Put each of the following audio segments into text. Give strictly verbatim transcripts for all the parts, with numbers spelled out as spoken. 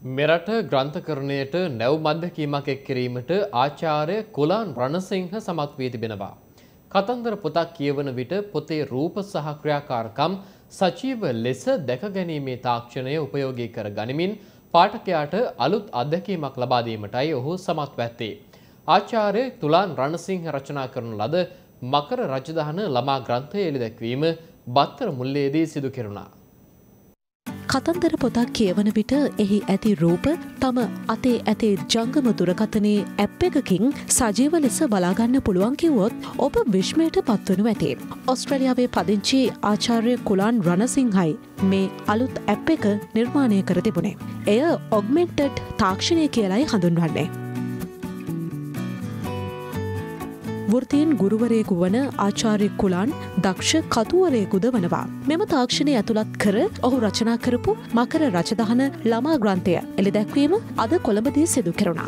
මෙරට ග්‍රන්ථකරණයට නැව් මැදකීමක් එක් කිරීමට ආචාර්ය කුලාන් රණසිංහ සමත් වී තිබෙනවා. කතන්දර පොතක් කියවන විට පොතේ රූප සහ ක්‍රියාකාරකම් සජීව ලෙස දැක ගැනීමේ තාක්ෂණය උපයෝගී කර ගනිමින් පාඨකයාට අලුත් අත්දැකීමක් ලබා දීමටයි ඔහු සමත් වැත්තේ. ආචාර්ය තුලාන් රණසිංහ රචනා කරන ලද මකර රජදහන ළමා ග්‍රන්ථය එළිදැක්වීම බත්තර මුල්ලේදී සිදු කෙරුණා. කතන්දර පොතක් කියවන විට එහි ඇති රූප තම අතේ ඇති ජංගම දුරකථනයේ ඇප් එකකින් සජීව ලෙස බලාගන්න පුළුවන් කිව්වොත් ඔබ විශ්මයට පත්වනු ඇති. ඔස්ට්‍රේලියාවේ පදිංචි ආචාර්ය කුලාන් රණසිංහයි මේ අලුත් ඇප් එක නිර්මාණය කර තිබුණේ. එය ඔග්මෙන්ටඩ් තාක්ෂණය කියලයි හඳුන්වන්නේ. වෘත්තීන් ගුරුවරයෙකු වන ආචාර්ය කුලාන් දක්ෂ කතුවරයෙකුද වනවා. මෙම තාක්ෂණය ඇතුළත් කර ඔහු රචනා කරපු මකර රජදහන ළමා ග්‍රන්ථය එළිදැක්වීම අද කොළඹදී සිදු කෙරුණා.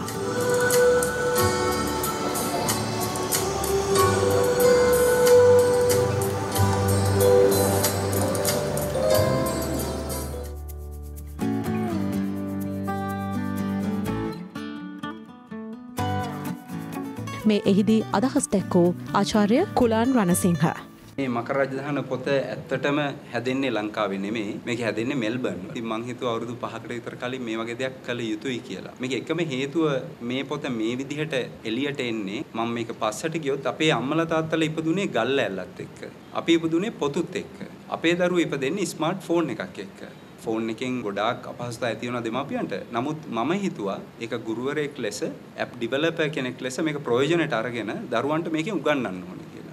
මේ එහිදී අදහස් දැක්වූ ආචාර්ය කුලාන් රණසිංහ. මේ මකර රජදහන පොත ඇත්තටම හැදෙන්නේ ලංකාවේ නෙමෙයි. මේක හැදෙන්නේ මෙල්බර්න්. ඉතින් මං හිතුවා අවුරුදු පහකට විතර කලින් මේ වගේ දෙයක් කළ යුතුයි කියලා. මේක එකම හේතුව මේ පොත මේ විදිහට එළියට එන්නේ මම මේක පස්සට ගියොත් අපේ අම්මලා තාත්තලා ඉපදුනේ ගල් ඇල්ලත් එක්ක. අපි ඉපදුනේ පොතුත් එක්ක. අපේ දරුවෝ ඉපදෙන්නේ ස්මාර්ට් ෆෝන් එකක් එක්ක. ෆෝන් එකෙන් ගොඩාක් අපහසුතා ඇති වෙනවා දෙමාපියන්ට. නමුත් මම හිතුවා ඒක ගුරුවරයෙක් ලෙස ඇප් ඩෙවලොපර් කෙනෙක් ලෙස මේක ප්‍රයෝජනට අරගෙන දරුවන්ට මේකෙන් උගන්වන්න ඕනේ කියලා.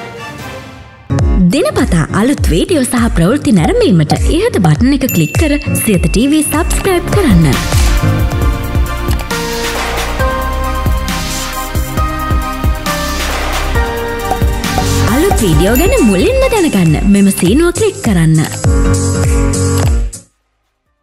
දිනපතා අලුත් වීඩියෝ සහ ප්‍රවෘත්ති නැරඹීමට ඉහත බටන් එක ක්ලික් කර සියත ටීවී සබ්ස්ක්‍රයිබ් කරන්න. අලුත් වීඩියෝ ගැන මුලින්ම දැනගන්න මෙම සීනුව ක්ලික් කරන්න.